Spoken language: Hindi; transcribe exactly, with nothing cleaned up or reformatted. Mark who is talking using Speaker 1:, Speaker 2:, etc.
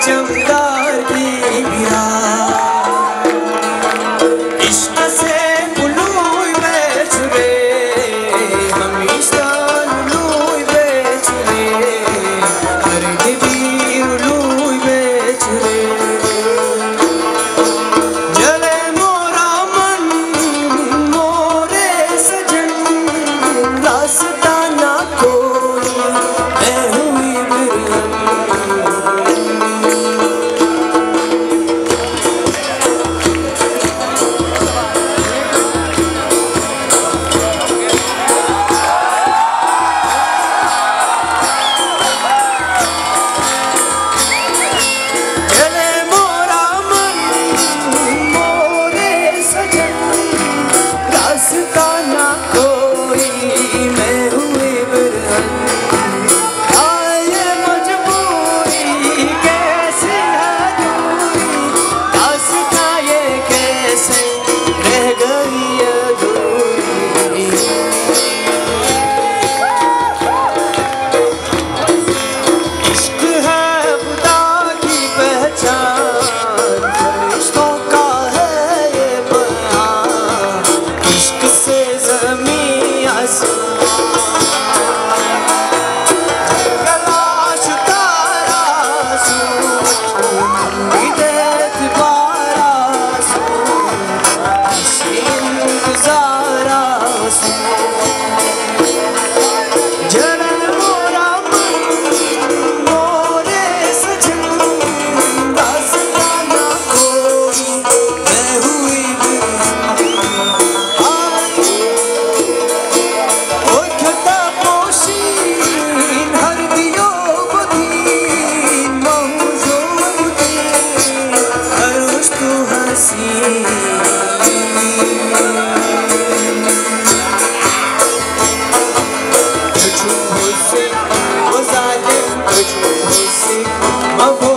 Speaker 1: चमदार की बिरा इश्क से उलूई बेच रे हमेशा उलूई बेच रे हर भी उलूई बेच रे जले मोरा मन मोरे सजन रास्ता ना कोई मैं हुई बिरहन जले मोरा मन मोरे सजन रास्ता ना कोई मैं हुई बिरहन आए मजबूरी कैसे है दूरी रास्ता ये कैसे रह गई अधूरी इश्क है खुदा की पहचान फरिश्तों का है ये बयान इश्क से ज़मीं आसमान गलाश तारा हिदायत बारा हसीन गुजारा जलन मोरा मन मोरे सजन रास्ता ना कोई मैं हुई ओखता पोशीन हर दियो बदीन मौजूदीन हर उश्क हसीन तुझको से वो जालिम तुझको से मबो